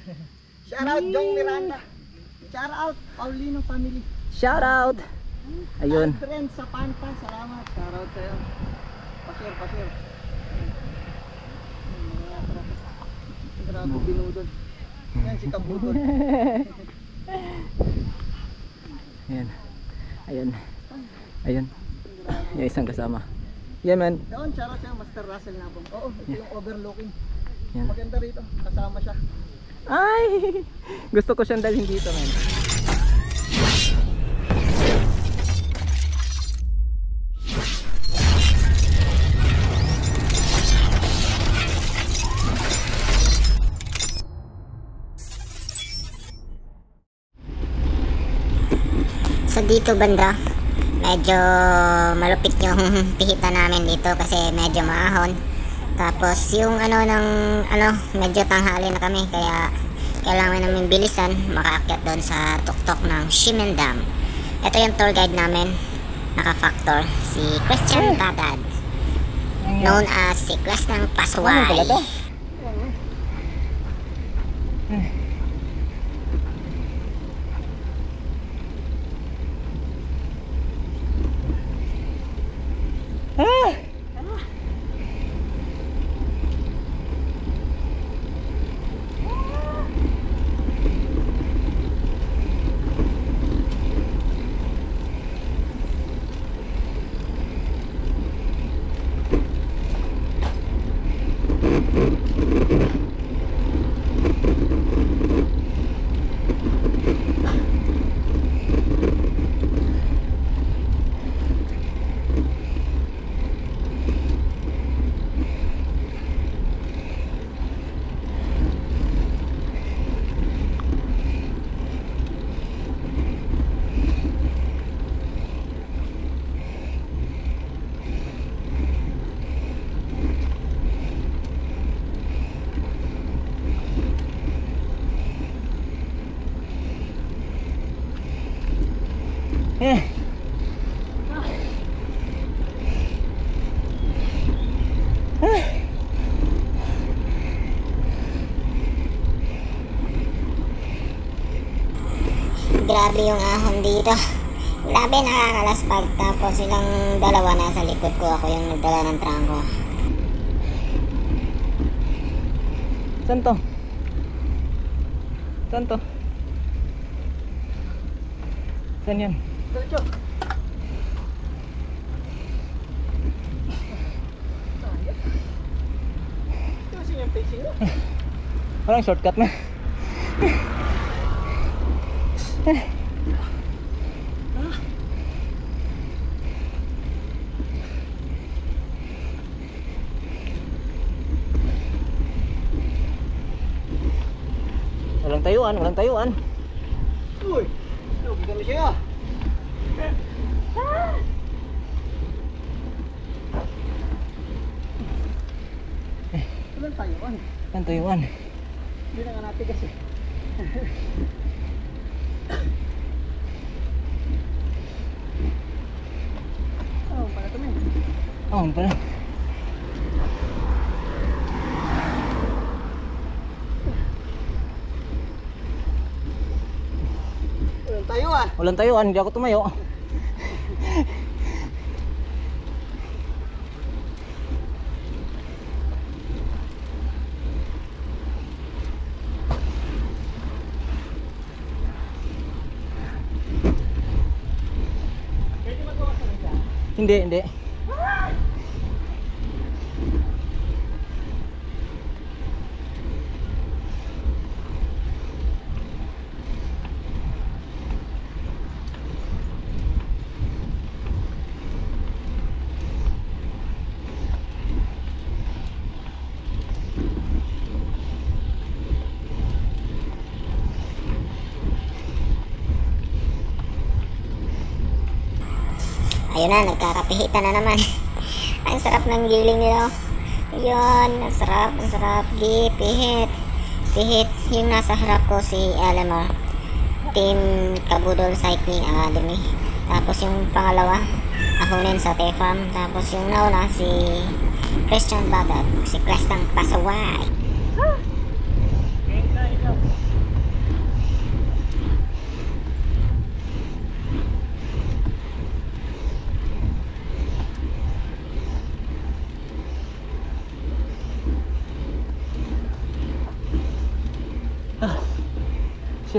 Shout out Jong Miranda. Shout out Paulino family. Shout out. Ayun. Friend sa Panta, salamat. Shout out sa'yo. Pa-share. Grabe binudol. Yan si Kabudol. Ayun. Yung isang kasama. Yeah man. Doon, shout out sa'yo, Master Russell Nabong. Oo, ito yung overlooking. Yan. Maganda rito, kasama siya. Ay! Gusto ko siyang dalhin dito, man. So dito banda, medyo malupit yung pihitan namin dito kasi medyo maahon. Tapos yung medyo tanghali na kami kaya kailangan namin bilisan makaakyat doon sa tuktok ng Shimen Dam. Ito yung tour guide namin, naka-factor, si Christian Bagad, known as si Class ng Pasaway. Grabe yung ahon dito. Grabe, nakakalaspag. Tapos silang dalawa nasa likod ko. Ako yung nagdala ng trangko. Saan to? Saan yan? Diretso. Ito kasi yung pacing mo. Walang shortcut na. Walang tayuan. Uy, lugi kami siya. Walang tayuan. Hindi na nga natin kasi. Pala ito, men. Pala. Walang tayuan, hindi ako tumayo. Hindi. Ayun na, nagkakapihitan na naman. Ang sarap ng giling nila. Ayun, ang sarap. Pihit. Yung nasa harap ko si Eleanor, Team Kabudol Cycling Academy. Tapos yung pangalawa, ako rin sa T-Farm. Tapos yung nauna si Christian Bagad, si Class ng Pasaway. Shit.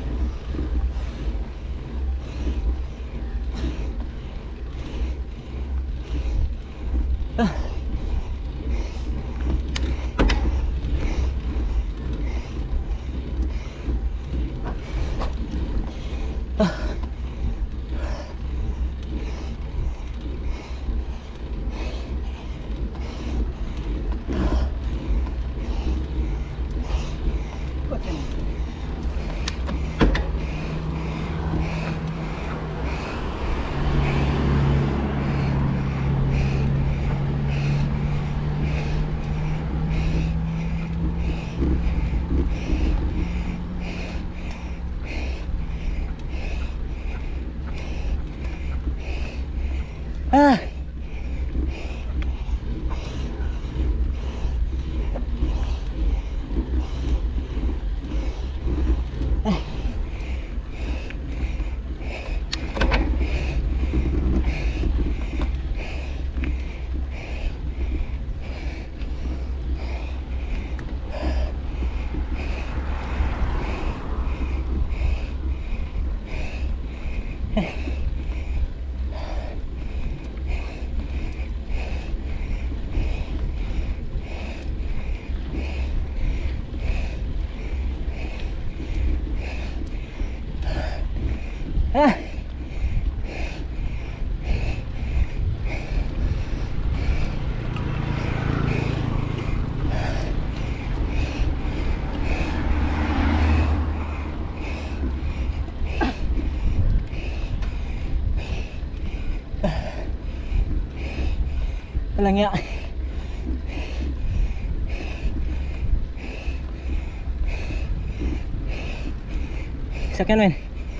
Ah. Ah. Walang ya. Sakyan men.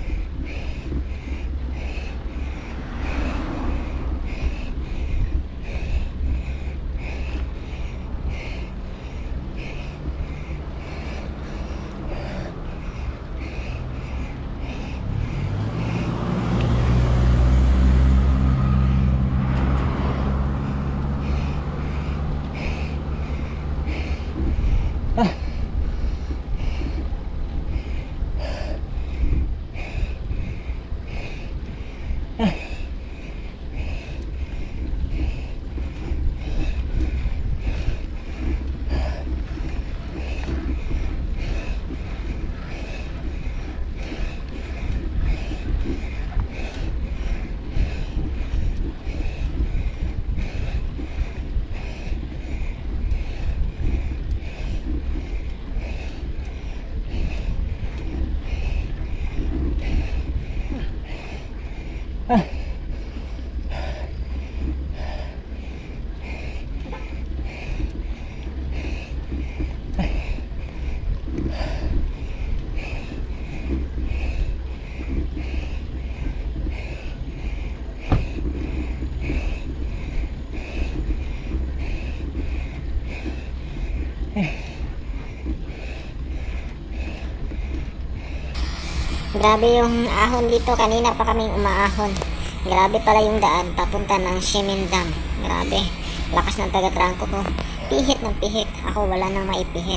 Grabe yung ahon dito. Kanina pa kaming umaahon. Grabe pala yung daan papunta ng Shimin Dam. Grabe. Lakas ng taga-trangko ko. Pihit ng pihit. Ako wala nang maipihit.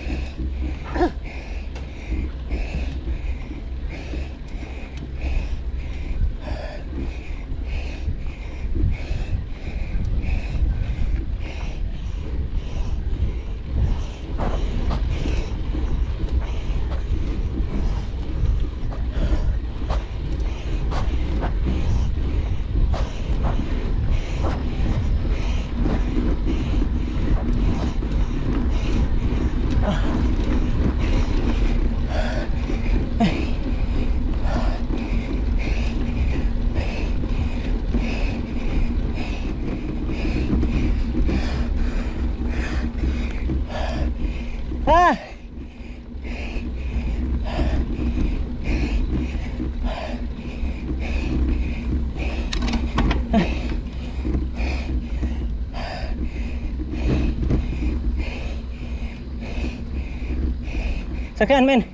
Ah! Sakyan men.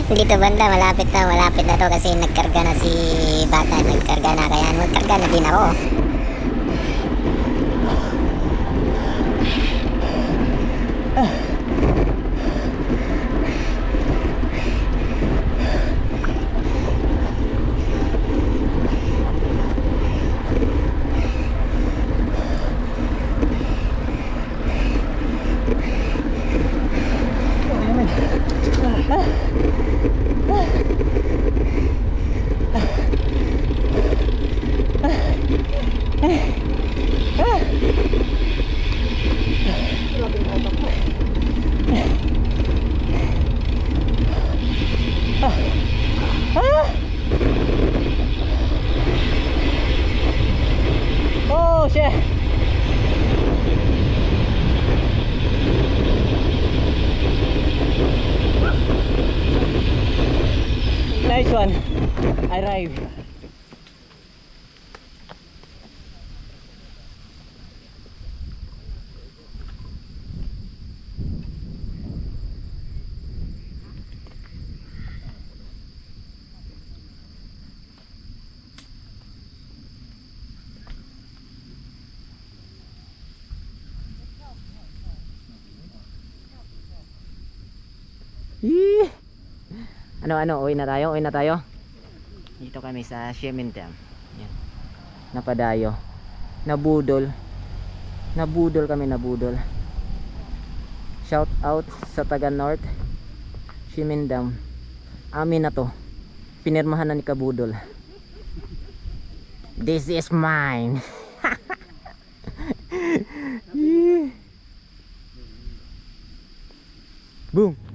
Dito banda, malapit na to kasi nagkarga na si bata, nagkarga na, kaya magkarga na din ako. Oh shit. Nice one. Arrive. Yee! Ano, uwi na tayo. Dito kami sa Xiamen Dam. Yan. Napadayo. Nabudol kami. Shout out sa taga North Xiamen Dam. Amin na to. Pinirmahan na ni Kabudol. This is mine. Yee! Boom.